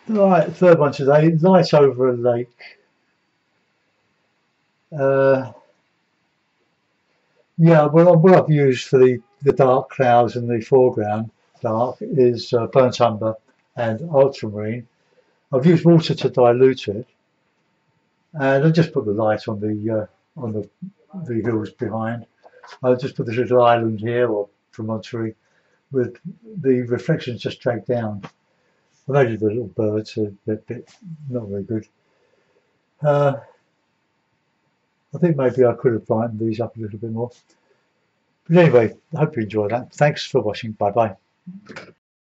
Right, third one today, light over a lake. Uh, yeah, well, what I've used for the dark clouds in the foreground, dark, is burnt umber and ultramarine. I've used water to dilute it, and I just put the light on the hills behind. I just put this little island here or promontory with the reflections just dragged down. I noticed the little birds are a bit not very good. Uh, I think maybe I could have brightened these up a little bit more. But anyway, I hope you enjoyed that. Thanks for watching. Bye bye.